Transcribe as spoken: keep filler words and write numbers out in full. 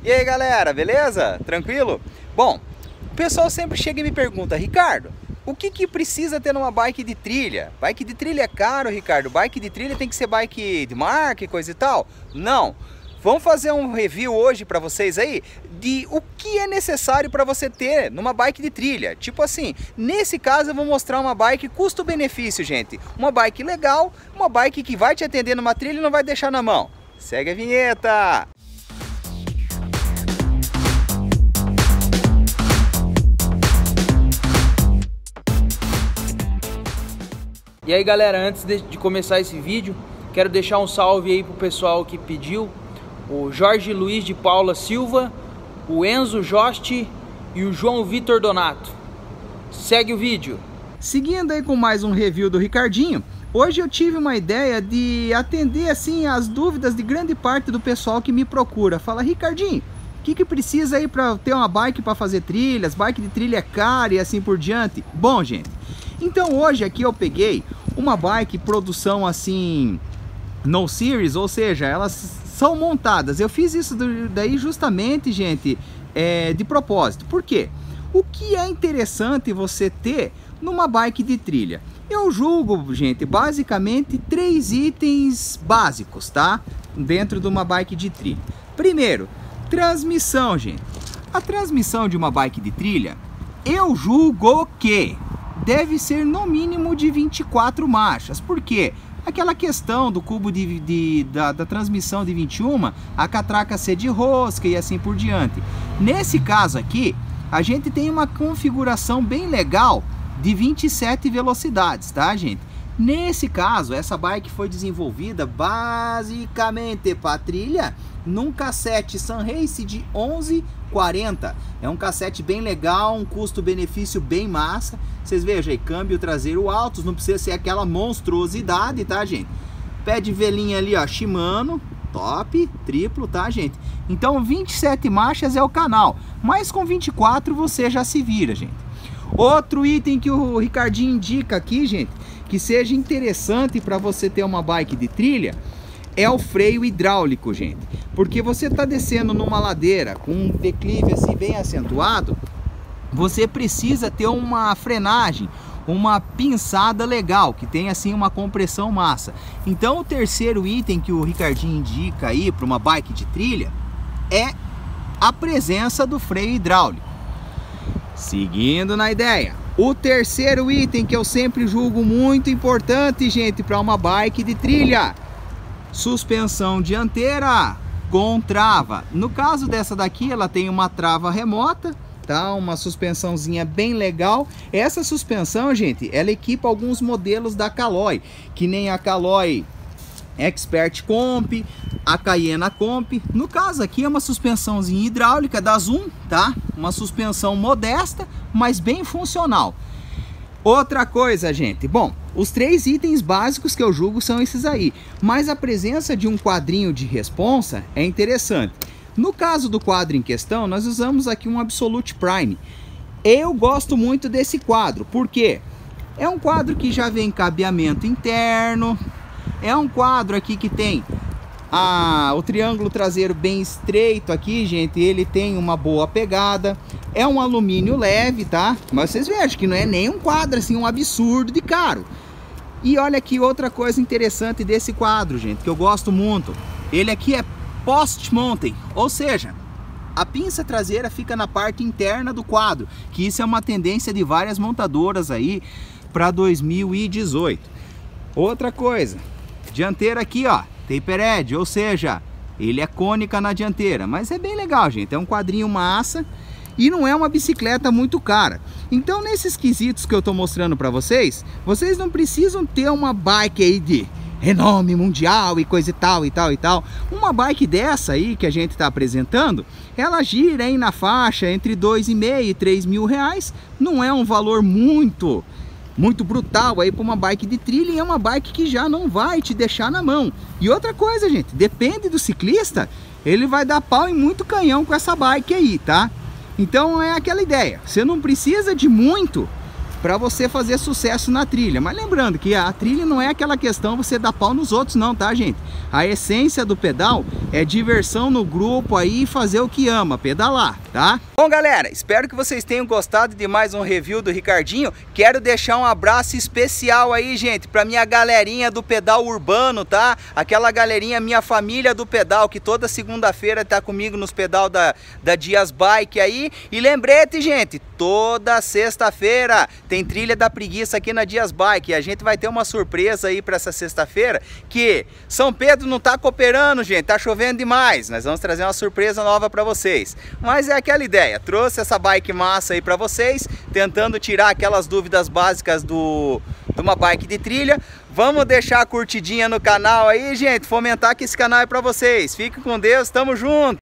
E aí galera, beleza? Tranquilo? Bom, o pessoal sempre chega e me pergunta: Ricardo, o que que precisa ter numa bike de trilha? Bike de trilha é caro, Ricardo, bike de trilha tem que ser bike de marca e coisa e tal? Não! Vamos fazer um review hoje para vocês aí de o que é necessário para você ter numa bike de trilha. Tipo assim, nesse caso eu vou mostrar uma bike custo-benefício, gente. Uma bike legal, uma bike que vai te atender numa trilha e não vai deixar na mão. Segue a vinheta! E aí galera, antes de, de começar esse vídeo, quero deixar um salve aí pro pessoal que pediu: o Jorge Luiz de Paula Silva, o Enzo Josti e o João Vitor Donato. Segue o vídeo. Seguindo aí com mais um review do Ricardinho, hoje eu tive uma ideia de atender assim as dúvidas de grande parte do pessoal que me procura. Fala: Ricardinho, o que que precisa aí para ter uma bike para fazer trilhas? Bike de trilha é cara e assim por diante. Bom, gente, então hoje aqui eu peguei uma bike produção assim no series, ou seja, elas são montadas. Eu fiz isso daí justamente, gente, é, de propósito. Por quê? O que é interessante você ter numa bike de trilha? Eu julgo, gente, basicamente três itens básicos, tá? Dentro de uma bike de trilha. Primeiro, transmissão, gente. A transmissão de uma bike de trilha, eu julgo que deve ser no mínimo de vinte e quatro marchas. Por quê? Aquela questão do cubo de, de, da, da transmissão de vinte e uma, a catraca ser de rosca e assim por diante. Nesse caso aqui, a gente tem uma configuração bem legal de vinte e sete velocidades, tá, gente? Nesse caso, essa bike foi desenvolvida basicamente para trilha num cassete Sunrace de onze quarenta. É um cassete bem legal, um custo-benefício bem massa. Vocês vejam aí, câmbio traseiro altos, não precisa ser aquela monstruosidade, tá, gente? Pé de velinha ali, ó, Shimano, top, triplo, tá, gente? Então vinte e sete marchas é o canal, mas com vinte e quatro você já se vira, gente. Outro item que o Ricardinho indica aqui, gente, que seja interessante para você ter uma bike de trilha, é o freio hidráulico, gente. Porque você está descendo numa ladeira com um declive assim bem acentuado, você precisa ter uma frenagem, uma pinçada legal, que tem assim uma compressão massa. Então o terceiro item que o Ricardinho indica aí para uma bike de trilha é a presença do freio hidráulico. Seguindo na ideia, o terceiro item que eu sempre julgo muito importante, gente, para uma bike de trilha: suspensão dianteira com trava. No caso dessa daqui, ela tem uma trava remota, tá? Uma suspensãozinha bem legal. Essa suspensão, gente, ela equipa alguns modelos da Caloi, que nem a Caloi Expert Comp, a Cayena Comp. No caso aqui é uma suspensãozinha hidráulica da Zoom, tá? Uma suspensão modesta, mas bem funcional. Outra coisa, gente, bom, os três itens básicos que eu julgo são esses aí, mas a presença de um quadrinho de responsa é interessante. No caso do quadro em questão, nós usamos aqui um Absolute Prime. Eu gosto muito desse quadro, porque é um quadro que já vem cabeamento interno, é um quadro aqui que tem a, o triângulo traseiro bem estreito aqui, gente, ele tem uma boa pegada. É um alumínio leve, tá? Mas vocês vejam que não é nem um quadro assim, um absurdo de caro. E olha aqui outra coisa interessante desse quadro, gente, que eu gosto muito. Ele aqui é post-mounted, ou seja, a pinça traseira fica na parte interna do quadro, que isso é uma tendência de várias montadoras aí para dois mil e dezoito. Outra coisa, dianteira aqui, ó, tapered, ou seja, ele é cônica na dianteira, mas é bem legal, gente, é um quadrinho massa. E não é uma bicicleta muito cara. Então nesses quesitos que eu tô mostrando para vocês, vocês não precisam ter uma bike aí de renome mundial e coisa e tal e tal e tal. Uma bike dessa aí que a gente tá apresentando, ela gira aí na faixa entre dois e meio e três mil reais. Não é um valor muito muito brutal aí para uma bike de trilha, e é uma bike que já não vai te deixar na mão. E outra coisa, gente, depende do ciclista, ele vai dar pau em muito canhão com essa bike aí, tá? Então é aquela ideia, você não precisa de muito para você fazer sucesso na trilha. Mas lembrando que a trilha não é aquela questão você dar pau nos outros não, tá, gente? A essência do pedal é diversão no grupo aí, fazer o que ama, pedalar, tá? Bom, galera, espero que vocês tenham gostado de mais um review do Ricardinho. Quero deixar um abraço especial aí, gente, pra minha galerinha do pedal urbano, tá? Aquela galerinha, minha família do pedal, que toda segunda-feira tá comigo nos pedal da, da Dias Bike aí. E lembrete, gente, toda sexta-feira tem trilha da preguiça aqui na Dias Bike. E a gente vai ter uma surpresa aí pra essa sexta-feira, que São Pedro não tá cooperando, gente, tá chovendo demais. Nós vamos trazer uma surpresa nova pra vocês. Mas é aquela ideia, trouxe essa bike massa aí pra vocês, tentando tirar aquelas dúvidas básicas do, de uma bike de trilha. Vamos deixar a curtidinha no canal aí, gente, fomentar que esse canal é pra vocês. Fique com Deus, tamo junto!